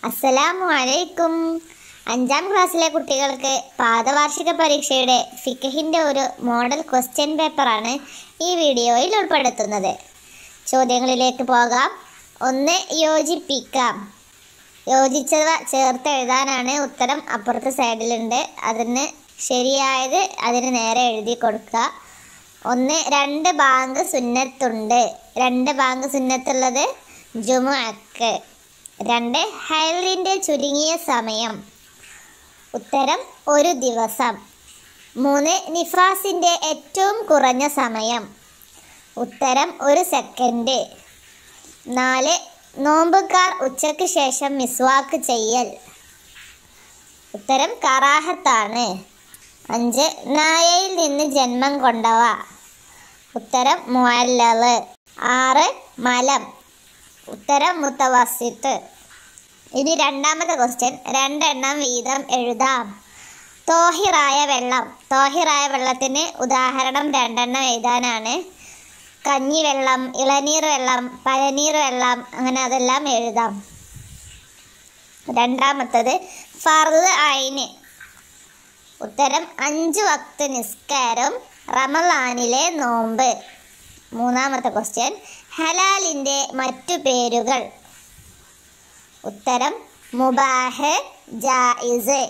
അസ്സലാമു അലൈക്കും. 5ാം ക്ലാസ്സിലെ കുട്ടികൾക്ക് പാദവാർഷിക പരീക്ഷയുടെ ഫിഖഹിൻ്റെ ഒരു മോഡൽ ക്വസ്റ്റ്യൻ പേപ്പറാണ് ഈ വീഡിയോയിൽ ഉൾപ്പെടുത്തുന്നത്. ചോദ്യങ്ങളിലേക്ക് പോകാം. 1. യോജിപ്പിക്കാം. യോജിച്ചവ ചേർത്ത് എഴുതാനാണ് ഉത്തരം. അപ്പുറത്തെ സൈഡിലുണ്ട്. അതിന് ശരിയായത് അതിന് നേരെ എഴുതി കൊടുക്കുക. 1. 2 ബാങ്ക് സുന്നത്തുണ്ട്. 2 ബാങ്ക് സുന്നത്തുള്ളത് ജുമുഅക്ക്. 2. ഹൈലിൻ്റെ ചുരുങ്ങിയ സമയം. ഉത്തരം 1 ദിവസം. 3. നിഫാസിൻ്റെ ഏറ്റവും കുറഞ്ഞ സമയം. ഉത്തരം 1 സെക്കൻഡ്. 4. നോമ്പുകാർ ഉച്ചയ്ക്ക് ശേഷം മിസ്വാക്ക് ചെയ്യൽ. ഉത്തരം കറാഹത്താണ്. 5. നായയിൽ നിന്ന് ജന്മം കൊണ്ടവ. ഉത്തരം മുഅല്ലല്. 6. മലം. ഉത്തരം മുത്തവസ്സിത്ത്. ഇനി രണ്ടാമത്തെ ക്വസ്റ്റ്യൻ. 2 എണ്ണം വീതം എഴുതാം. തോഹിറായ വെള്ളം. തോഹിറായ വെള്ളത്തിന് ഉദാഹരണം 2 എണ്ണം എഴുതാനാണ്. കഞ്ഞിവെള്ളം, ഇളനീർ വെള്ളം, പഴനീർ വെള്ളം, അങ്ങനെ അതെല്ലാം എഴുതാം. രണ്ടാമത്തത് ഫർദ് ഐന്. ഉത്തരം 5 വക്ത് നിസ്കാരം, റമളാനിലെ നോമ്പ്. മൂന്നാമത്തെ ക്വസ്റ്റ്യൻ. ഹലാലിൻ്റെ മറ്റു പേരുകൾ. ഉത്തരം മുബാഹ്, ജായിസ്.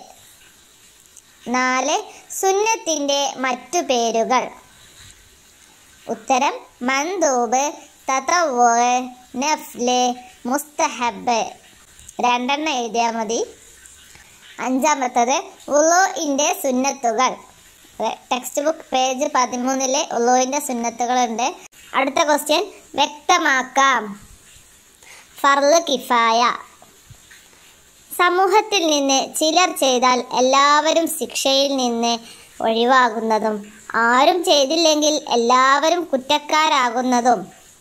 4. സുന്നത്തിൻ്റെ മറ്റു പേരുകൾ. ഉത്തരം മന്ദൂബ്, തതവ്വുഅ്, നഫ്ല്, മുസ്തഹബ്. 2 എണ്ണം എഴുതിയാൽ മതി. 5ാമത്തത് വുളൂഇൻ്റെ സുന്നത്തുകൾ. ടെക്സ്റ്റ് ബുക്ക് പേജ് 13 വുളൂഇൻ്റെ സുന്നത്തുകളുണ്ട്. അടുത്ത ക്വസ്റ്റ്യൻ. വ്യക്തമാക്കാം. ഫർള് കിഫായ. സമൂഹത്തിൽ നിന്ന് ചിലർ ചെയ്താൽ എല്ലാവരും ശിക്ഷയിൽ നിന്ന് ഒഴിവാകുന്നതും ആരും ചെയ്തില്ലെങ്കിൽ എല്ലാവരും കുറ്റക്കാരാകുന്നതും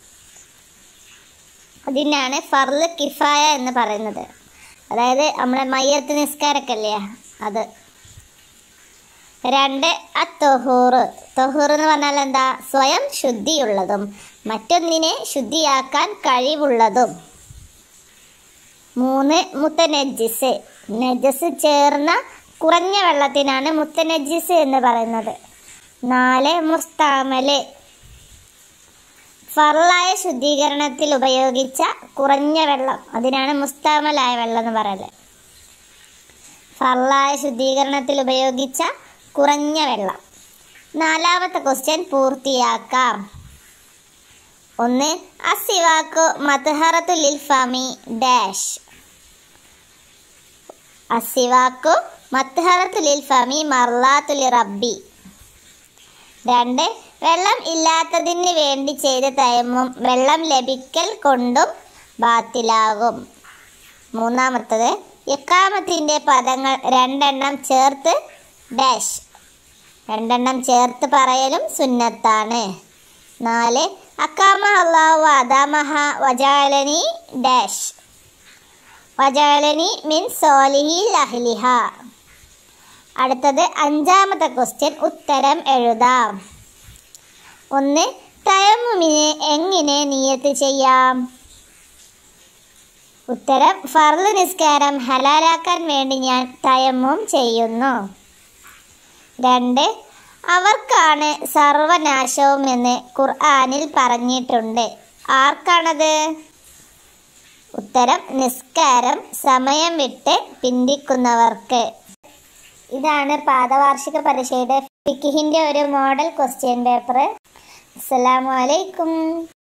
അതിനാണ് ഫർള് കിഫായ എന്ന് പറയുന്നത്. അതായത് നമ്മളെ മയ്യത്ത് നിസ്കാരമൊക്കെ അല്ലേ അത്. 2. അത്തൊഹൂറ്. തൊഹൂർ എന്ന് പറഞ്ഞാൽ എന്താ? സ്വയം ശുദ്ധിയുള്ളതും മറ്റൊന്നിനെ ശുദ്ധിയാക്കാൻ കഴിവുള്ളതും. 3. മുത്തനജ്ജിസ്. നജസ് ചേർന്ന കുറഞ്ഞ വെള്ളത്തിനാണ് മുത്തനജ്ജിസ് എന്ന് പറയുന്നത്. 4. മുസ്താമല്. ഫർളായ ശുദ്ധീകരണത്തിൽ ഉപയോഗിച്ച കുറഞ്ഞ വെള്ളം, അതിനാണ് മുസ്താമലായ വെള്ളം എന്ന് പറയുന്നത്. ഫർളായ ശുദ്ധീകരണത്തിൽ ഉപയോഗിച്ച കുറഞ്ഞ വെള്ളം. 4ാമത്തെ ക്വസ്റ്റ്യൻ പൂർത്തിയാക്കാം. 1. അസിവാക്കു മത്ഹറത്തു ലിൽ ഫമി ഡാഷ്. അസിവാക്കു മത്ഹറത്തു ലിൽ ഫമി മർലാത്തു ലി റബ്ബി. 2. വെള്ളം ഇല്ലാത്തതിന് വേണ്ടി ചെയ്ത തയമ്മും വെള്ളം ലഭിക്കൽ കൊണ്ടും ബാത്തിലാകും. 3ാമത്തത് ഇഖാമത്തിൻ്റെ പദങ്ങൾ 2 എണ്ണം ചേർത്ത് ഡാഷ്. 2 എണ്ണം ചേർത്ത് പറയലും സുന്നത്താണ്. 4. അക്കാമ അല്ലാഹു അദാമഹ വജഅലനി ഡാഷ്. വജഅലനി മിൻ സോലിഹിൽ അഹ്ലിഹ. അടുത്തത് 5ാമത്തെ ക്വസ്റ്റ്യൻ. ഉത്തരം എഴുതാം. 1. തയമ്മുമിനെ എങ്ങനെ നിയത്ത് ചെയ്യാം? ഉത്തരം ഫർള് നിസ്കാരം ഹലാലാക്കാൻ വേണ്ടി ഞാൻ തയമ്മും ചെയ്യുന്നു. 2. അവർക്കാണ് സർവനാശവും എന്ന് ഖുർആനിൽ പറഞ്ഞിട്ടുണ്ട്. ആർക്കാണത്? ഉത്തരം നിസ്കാരം സമയം വിട്ട് പിന്തിക്കുന്നവർക്ക്. ഇതാണ് പാദവാർഷിക പരീക്ഷയുടെ ഫിഖഹിൻ്റെ ഒരു മോഡൽ ക്വസ്റ്റ്യൻ പേപ്പർ. അസ്സലാമു അലൈക്കും.